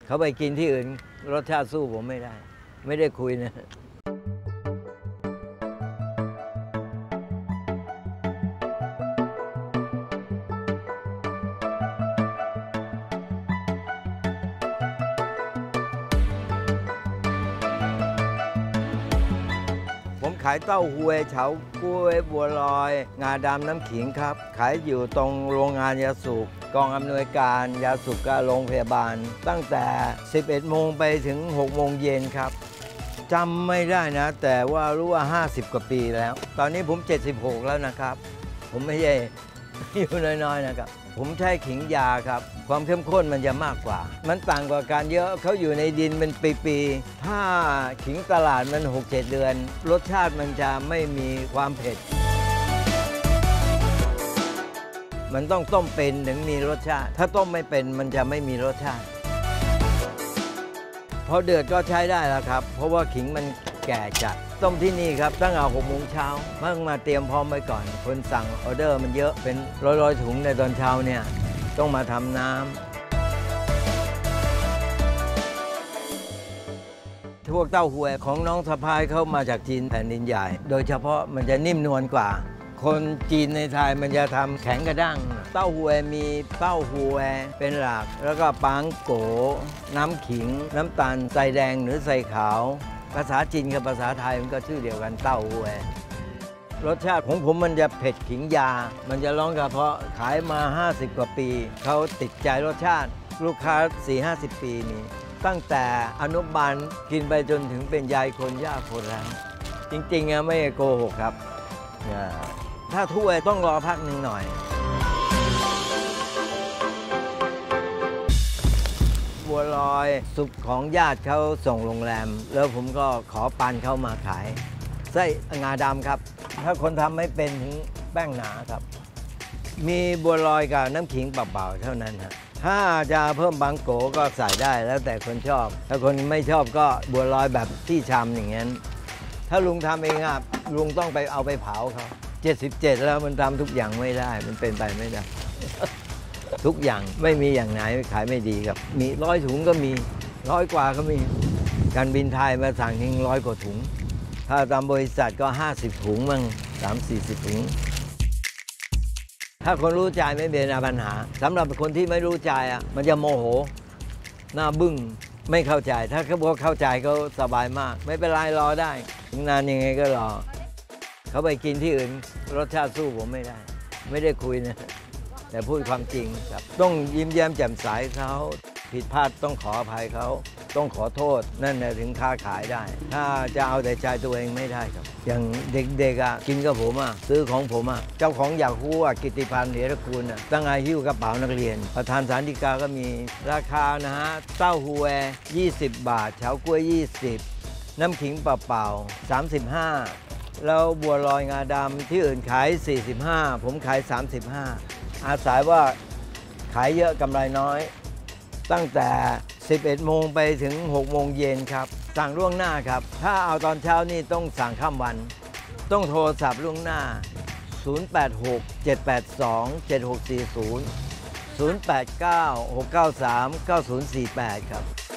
เขาไปกินที่อื่นรสชาติสู้ผมไม่ได้ไม่ได้คุยนะผมขายเต้าหวยเฉาก๊วยบัวลอยงาดำน้ำขิงครับขายอยู่ตรงโรงงานยาสูบกองอำนวยการยาสูบกับโรงพยาบาลตั้งแต่ 11 โมงไปถึง 6 โมงเย็นครับจำไม่ได้นะแต่ว่ารู้ว่า 50 กว่าปีแล้วตอนนี้ผม 76 แล้วนะครับผมไม่ใช่อยู่น้อยๆนะครับผมใช้ขิงยาครับความเข้มข้นมันจะมากกว่ามันต่างกว่าการเยอะเขาอยู่ในดินเป็นปีๆถ้าขิงตลาดมัน 6-7 เดือนรสชาติมันจะไม่มีความเผ็ดมันต้องต้มเป็นถึงมีรสชาติถ้าต้มไม่เป็นมันจะไม่มีรสชาติพอเดือดก็ใช้ได้แล้วครับเพราะว่าขิงมันแก่จัดต้มที่นี่ครับตั้งแต่ 6 โมงเช้าเพิ่งมาเตรียมพร้อมไว้ก่อนคนสั่งออเดอร์มันเยอะเป็นร้อยๆถุงในตอนเช้าเนี่ยต้องมาทำน้ำพวกเต้าหวยของน้องสะพ้ายเข้ามาจากจีนแผ่นดินใหญ่โดยเฉพาะมันจะนิ่มนวลกว่าคนจีนในไทยมันจะทำแข็งกระด้างเต้าหวยมีเต้าหวยเป็นหลักแล้วก็ปังโกน้ำขิงน้ำตาลใส่แดงหรือใส่ขาวภาษาจีนกับภาษาไทยมันก็ชื่อเดียวกันเต้าหวยรสชาติของผมมันจะเผ็ดขิงยามันจะร้องกระเพาะขายมา50 กว่าปีเขาติดใจรสชาติลูกค้า 40-50 ปีนี้ตั้งแต่อนุบาลกินไปจนถึงเป็นยายคนย่าคนแล้วจริงๆไม่โกหกครับถ้าถ้วยต้องรอพักหนึ่งหน่อยบัวลอยสุกของญาติเขาส่งโรงแรมแล้วผมก็ขอปันเข้ามาขายไส้งาดำครับถ้าคนทำไม่เป็นถึงแป้งหนาครับมีบัวลอยกับน้ำขิงเปล่าๆเท่านั้นครับถ้าจะเพิ่มบางโกก็ใส่ได้แล้วแต่คนชอบถ้าคนไม่ชอบก็บัวลอยแบบที่ชามอย่างนั้นถ้าลุงทำเองลุงต้องไปเอาไปเผาเขา77แล้วมันทำทุกอย่างไม่ได้มันเป็นไปไม่ได้ ทุกอย่างไม่มีอย่างไหนขายไม่ดีครับมี100 ถุงก็มี100 กว่าก็มีการบินไทยมาสั่งทิ้ง100 กว่าถุงถ้าตามบริษัทก็50 ถุงมั่ง30-40 ถุงถ้าคนรู้ใจไม่เป็นปัญหาสำหรับคนที่ไม่รู้ใจมันจะโมโหหน้าบึ้งไม่เข้าใจถ้าเขาบอกเข้าใจเขาสบายมากไม่เป็นไรรอได้ถึงนานยังไงก็รอเขาไปกินที่อื่นรสชาติสู้ผมไม่ได้คุยนะแต่พูดความจริงครับต้องยิ้มแย้มแจ่มใสเขาผิดพลาดต้องขออภัยเขาต้องขอโทษนั่นแหละถึงค้าขายได้ถ้าจะเอาแต่ใจตัวเองไม่ได้ครับอย่างเด็กๆกินกับผมซื้อของผมเจ้าของอยากรู้กิตติพันธ์เหรียญคุณตั้งไงหิ้วกระเป๋านักเรียนประธานศาลฎีกาก็มีราคานะฮะเต้าหู้20 บาทเฉาก๊วย20น้ำขิงเปล่าๆ35แล้วบัวลอยงาดำที่อื่นขาย45ผมขาย35อาศัยว่าขายเยอะกำไรน้อยตั้งแต่ 11 โมงไปถึง 6 โมงเย็นครับสั่งล่วงหน้าครับถ้าเอาตอนเช้านี่ต้องสั่งข้ามวันต้องโทรศัพท์ล่วงหน้า086-782-7640 089-693-9048ครับ